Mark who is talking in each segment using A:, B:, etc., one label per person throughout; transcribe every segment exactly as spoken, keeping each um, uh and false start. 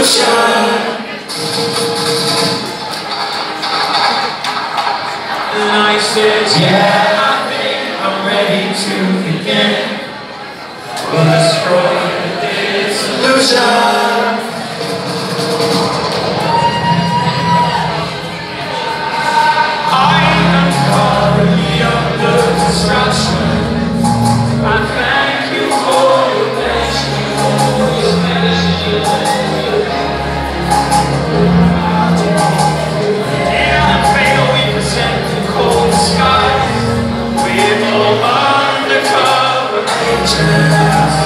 A: solution. And I said, yeah, I think I'm ready to begin. We'll destroy the solution. I am currently under destruction. I thank you for your patience. In the veil we present the cold skies with all undercover agents.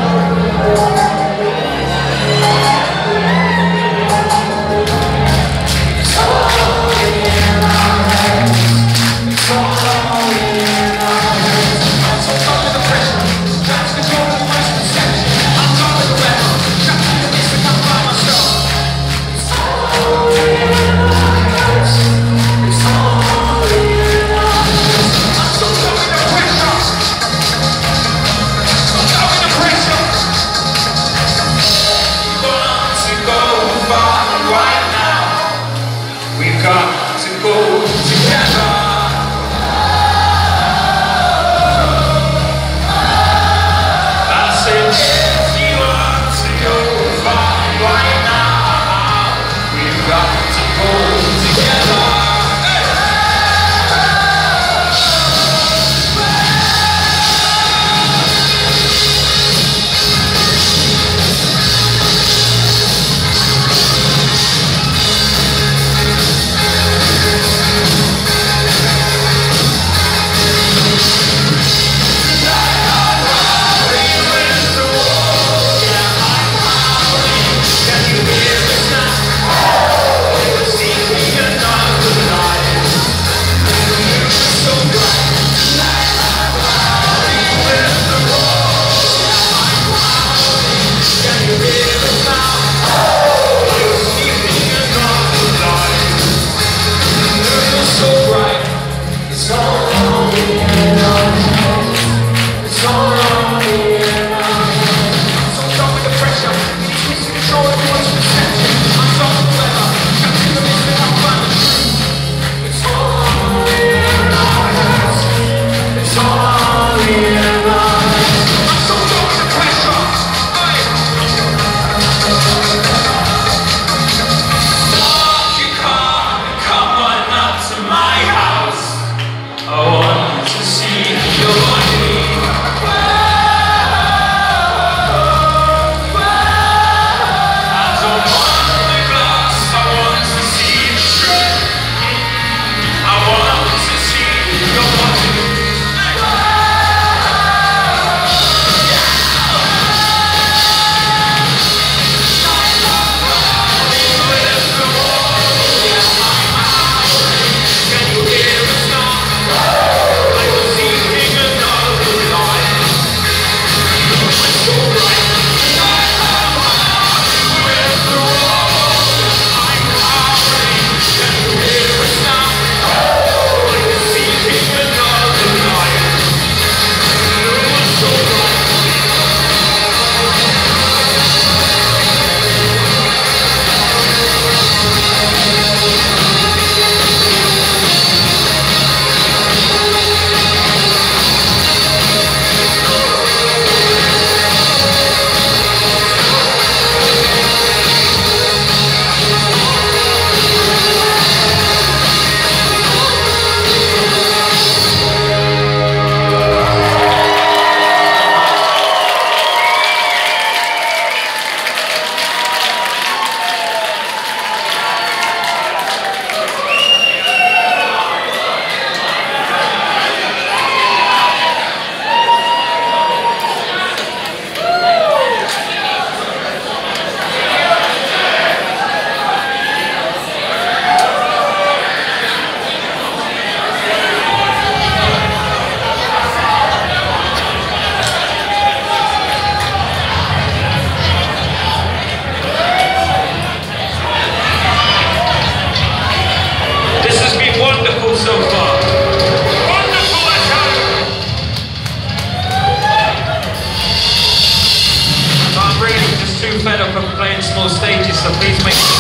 A: It's all in our hands. It's all in our hands. I'm so tired of the pressure. Trying to control the voice perception. I'm tired of the weather. Trapped in the mist and I'm by myself. It's all in our hands. It's all in our hands. I'm so tired of the pressure. I'm tired of the Please make